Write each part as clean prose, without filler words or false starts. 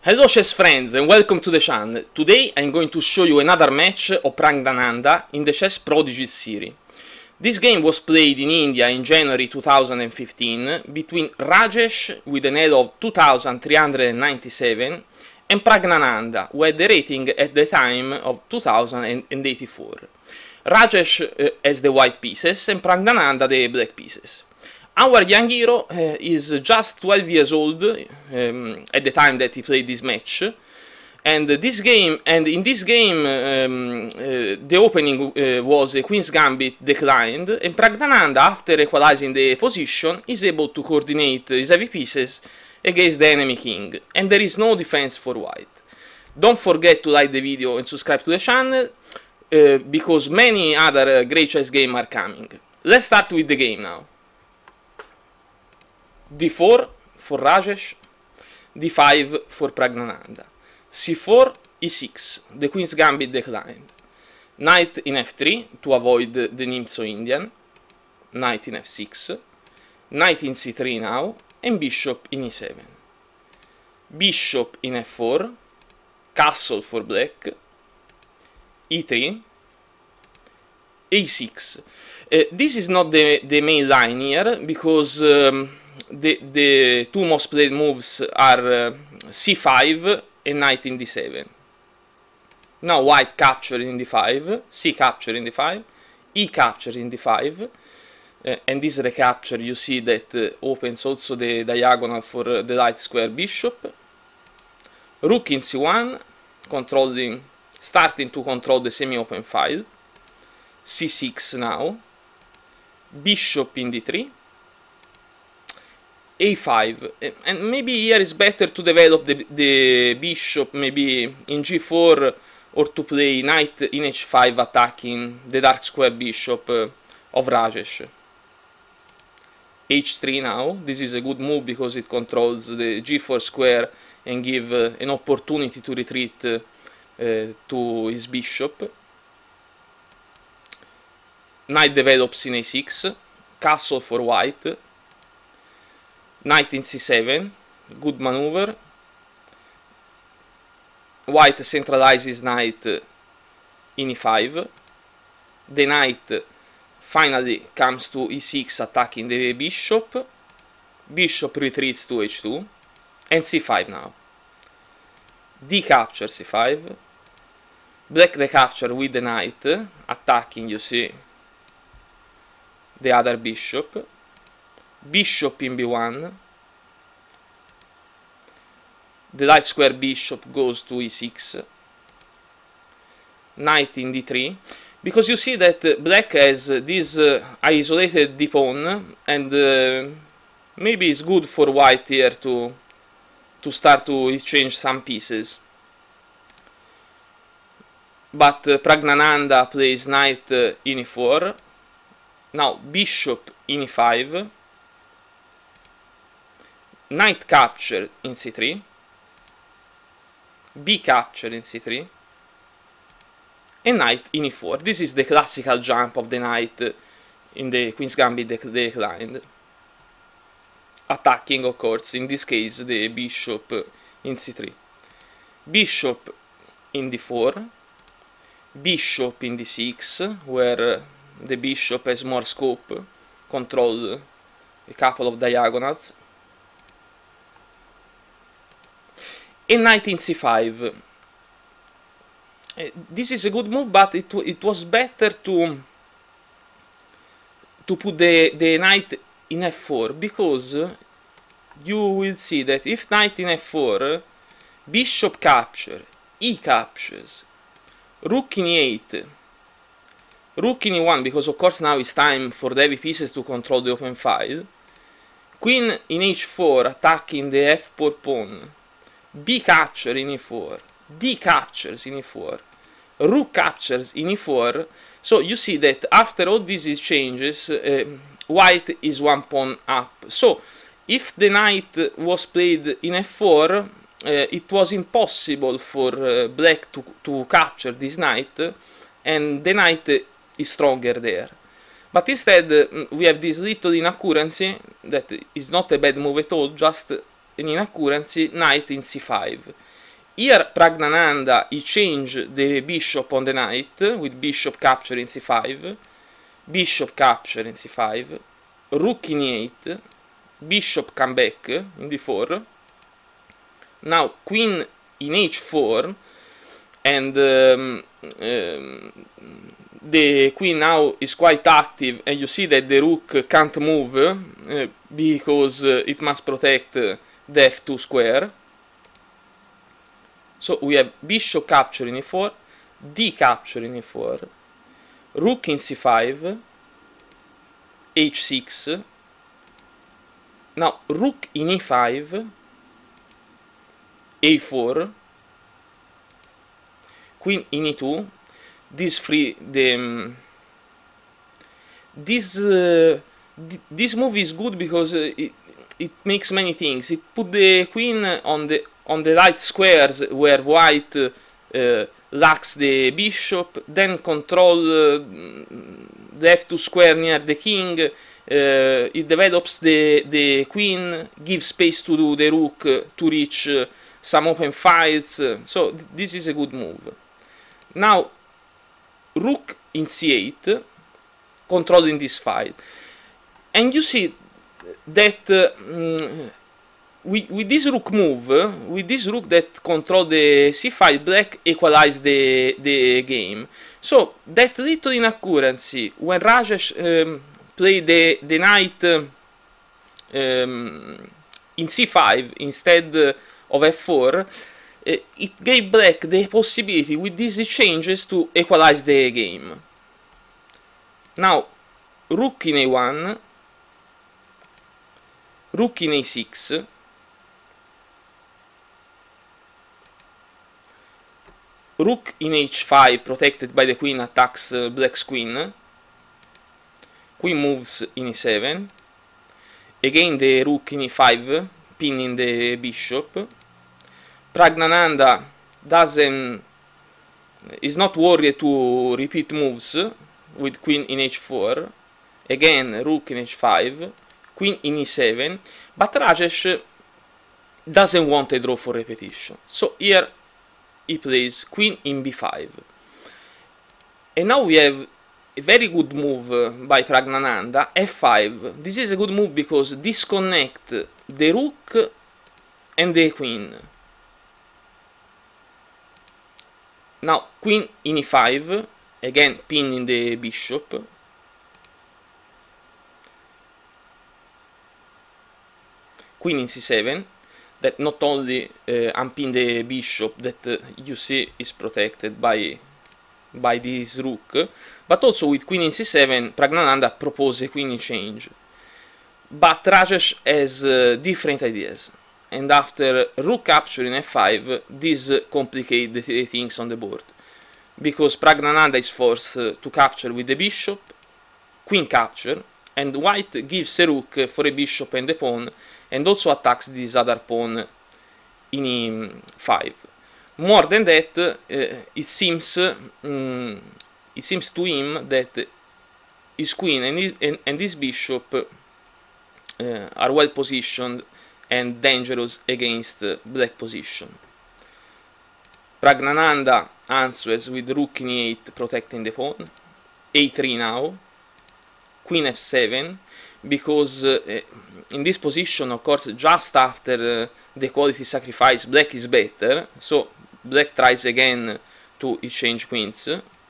Hello chess friends and welcome to the channel. Today I'm going to show you another match of Praggnanandhaa in the Chess Prodigies series. This game was played in India in January 2015 between Rajesh with an head of 2397 and Praggnanandhaa, who had the rating at the time of 2084. Rajesh has the white pieces and Praggnanandhaa the black pieces. Our young hero is just 12 years old at the time that he played this match, and in this game the opening was a Queen's Gambit declined, and Praggnanandhaa, after equalizing the position, is able to coordinate his heavy pieces against the enemy king, and there is no defense for white. Don't forget to like the video and subscribe to the channel because many other great chess games are coming. Let's start with the game now. d4 for Rajesh, d5 for Praggnanandhaa, c4, e6, the Queen's Gambit declined, knight in f3 to avoid the Nimzo-Indian, knight in f6, knight in c3 now, and bishop in e7, bishop in f4, castle for black, e3, a6. This is not the main line here, because the two most played moves are c5 and knight in d7. Now white captured in d5, c captured in d5, e captured in d5, and this recapture you see that opens also the diagonal for the light square bishop. Rook in c1, starting to control the semi-open file. c6 now, bishop in d3, a5, and maybe here is better to develop the bishop maybe in g4, or to play knight in h5 attacking the dark square bishop of Rajesh. h3 now, this is a good move because it controls the g4 square and give an opportunity to retreat to his bishop. Knight develops in a6, castle for white, knight in c7, good maneuver. White centralizes knight in e5, the knight finally comes to e6 attacking the bishop, bishop retreats to h2, and c5 now. D capture c5, black recapture with the knight, attacking, you see, the other bishop, bishop in b1, the light square bishop goes to e6, knight in d3, because you see that black has this isolated d pawn, and maybe it's good for white here to start to exchange some pieces. But Praggnanandhaa plays knight in e4, now bishop in e5, knight capture in c3, b capture in c3, and knight in e4. This is the classical jump of the knight in the Queen's Gambit declined, attacking, of course, in this case, the bishop in c3. Bishop in d4, bishop in d6, where the bishop has more scope, control a couple of diagonals, and knight in c5. This is a good move, but it was better to put the knight in f4, because you will see that if knight in f4, bishop capture, e captures, rook in e8, rook in e1, because of course now it's time for the heavy pieces to control the open file, queen in h4 attacking the f4 pawn, b capture in e4, d captures in e4, rook captures in e4. So you see that after all these exchanges, white is one pawn up. So if the knight was played in f4, it was impossible for black to capture this knight, and the knight is stronger there. But instead we have this little inaccuracy that is not a bad move at all, just an inaccuracy, knight in c5. here Pragnananda he changed the bishop on the knight with bishop capture in c5, bishop capture in c5, rook in e8, bishop come back in d4, now queen in h4, and the queen now is quite active, and you see that the rook can't move because it must protect the f2 square. So we have bishop capture in e4, d capture in e4, rook in c5, h6, now rook in e5, a4, queen in e2, this free the this move is good because it makes many things. It put the queen on the right squares where white lacks the bishop, then control the f2 square near the king. It develops the queen, gives space to do the rook to reach some open fights. So this is a good move. Now rook in c8, controlling this fight, and you see that with this rook move, with this rook that control the c5, black equalize the game. So that little inaccuracy when Rajesh played the knight in c5 instead of f4, it gave black the possibility with these changes to equalize the game. Now rook in a1, rook in a6, rook in h5 protected by the queen attacks black's queen, queen moves in e7, again the rook in e5 pinning the bishop. Pragnananda is not worried to repeat moves with queen in h4, again rook in h5, queen in e7, but Rajesh doesn't want a draw for repetition. So here he plays queen in b5. And now we have a very good move by Pragnananda, f5. This is a good move because disconnect the rook and the queen. Now queen in e5, again pinning the bishop. Queen in c7, that not only unpin the bishop that you see is protected by this rook, but also with queen in c7 Pragnananda proposes a queen change. But Rajesh has different ideas, and after rook capture in f5, this complicates the things on the board, because Pragnananda is forced to capture with the bishop, queen capture, and white gives a rook for a bishop and a pawn, and also attacks this other pawn in e5. More than that, it seems to him that his queen and his bishop are well positioned and dangerous against black position. Pragnananda answers with rook in e8 protecting the pawn, a3 now, queen f7, because in this position, of course, just after the quality sacrifice, black is better, so black tries again to exchange queens.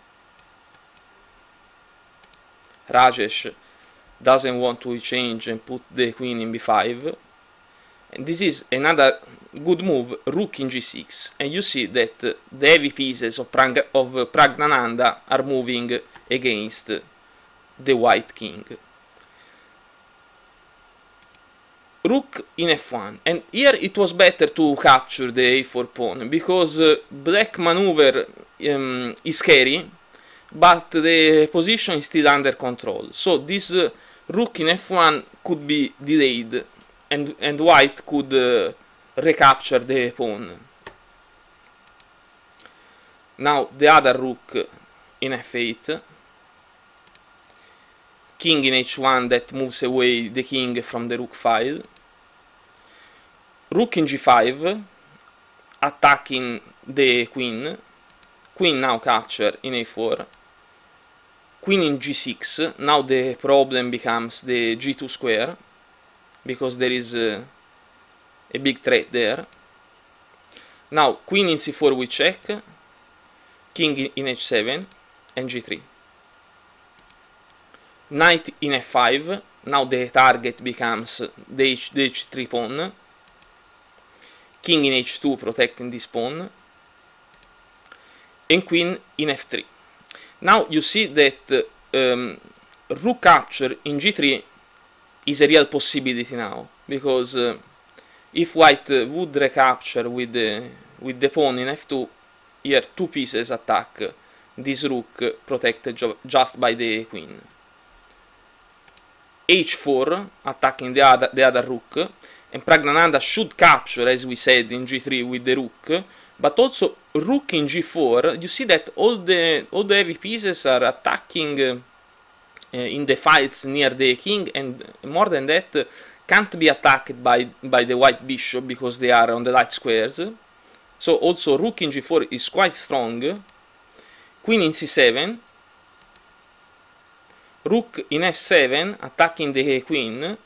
Rajesh doesn't want to exchange and put the queen in b5, and this is another good move, rook in g6, and you see that the heavy pieces of Pragnananda are moving against the white king. Rook in f1, and here it was better to capture the a4 pawn, because black maneuver is scary, but the position is still under control. So this rook in f1 could be delayed, and white could recapture the pawn. Now the other rook in f8, king in h1 that moves away the king from the rook file, rook in g5, attacking the queen. Queen now capture in a4. Queen in g6. Now the problem becomes the g2 square, because there is a big threat there. Now queen in c4 we check. King in h7 and g3. Knight in f5. Now the target becomes the h3 pawn. King in h2 protecting this pawn. And queen in f3. Now you see that rook capture in g3 is a real possibility now, because if white would recapture with the pawn in f2, here two pieces attack this rook protected just by the queen. h4 attacking the other rook, and Praggnanandhaa should capture, as we said, in g3 with the rook, but also rook in g4. You see that all the heavy pieces are attacking in the files near the king, and more than that, can't be attacked by the white bishop because they are on the light squares. So also rook in g4 is quite strong. Queen in c7. Rook in f7 attacking the queen.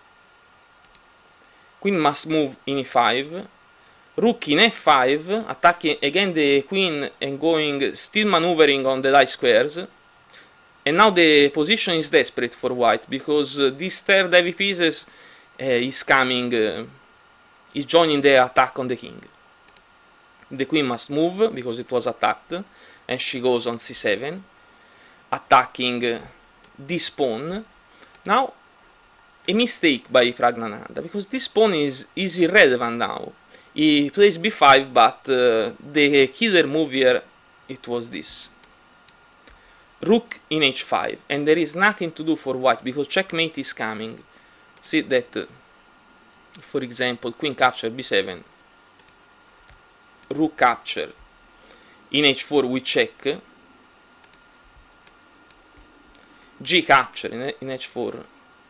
Queen must move in e5. Rook in f5 attacking again the queen and going still maneuvering on the light squares. And now the position is desperate for white, because this third heavy pieces is coming, is joining the attack on the king. The queen must move because it was attacked, and she goes on c7, attacking this pawn. Now a mistake by Praggnanandhaa, because this pawn is irrelevant now. He plays b5, but the killer move here, it was this. Rook in h5, and there is nothing to do for white, because checkmate is coming. See that, for example, queen capture b7, rook capture, in h4 we check, g capture in h4,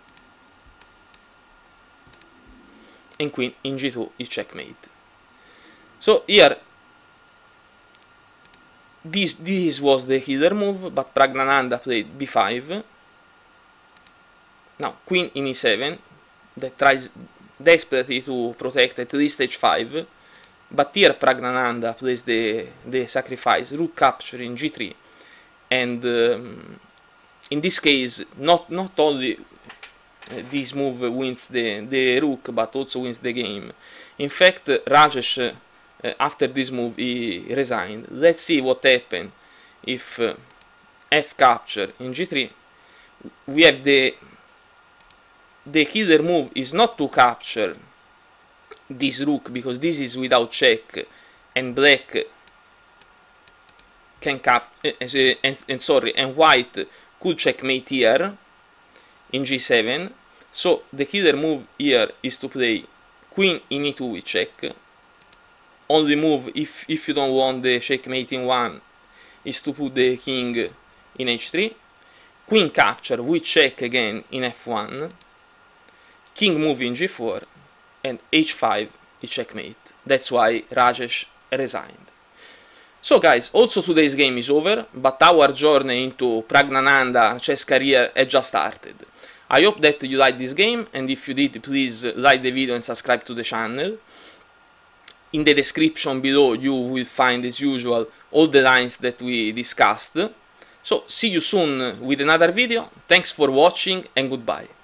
and queen in g2 is checkmate. So here, this was the killer move, but Praggnanandhaa played b5. Now queen in e7, that tries desperately to protect at least h5, but here Praggnanandhaa plays the sacrifice, rook capture in g3, and in this case not only this move wins the rook, but also wins the game. In fact, Rajesh, after this move, he resigned. Let's see what happened if f capture in g3. We have the killer move is not to capture this rook, because this is without check, and black can and white could checkmate here in g7. So the killer move here is to play queen in e2 with check. Only move if you don't want the checkmating one is to put the king in h3. Queen capture with check again in f1. King move in g4, and h5 is checkmate. That's why Rajesh resigned. So guys, also today's game is over, but our journey into Praggnanandhaa chess career has just started. I hope that you liked this game, and if you did, please like the video and subscribe to the channel. In the description below you will find, as usual, all the lines that we discussed. So see you soon with another video. Thanks for watching, and goodbye.